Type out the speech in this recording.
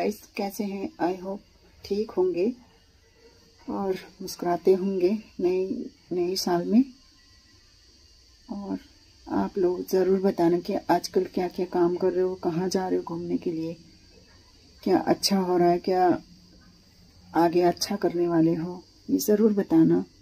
Guys, कैसे हैं? I hope ठीक होंगे और मुस्कुराते होंगे नए साल में। और आप लोग ज़रूर बताना कि आजकल क्या क्या काम कर रहे हो, कहाँ जा रहे हो घूमने के लिए, क्या अच्छा हो रहा है, क्या आगे अच्छा करने वाले हो, ये ज़रूर बताना।